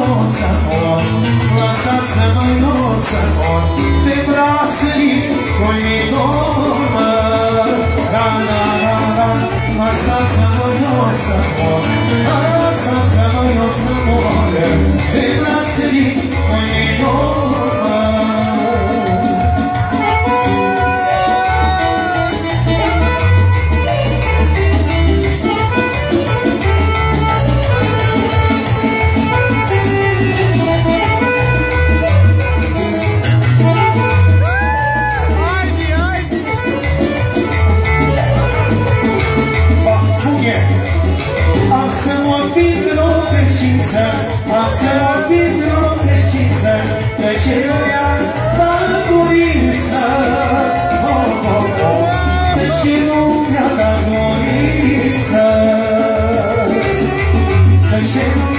să mor, lăsați-mă eu să mor, pe brațele lui dormă. Ra, ra, ra, ra, lăsați-mă eu să mor, lăsați-mă eu să mor, pe brațele lui dormă. Am să mă pierd în o fericiță, am să mă pierd în o fericiță, de ce eu i-am dat dorință, oh, oh, oh, de ce nu mi-a dat dorință, de ce nu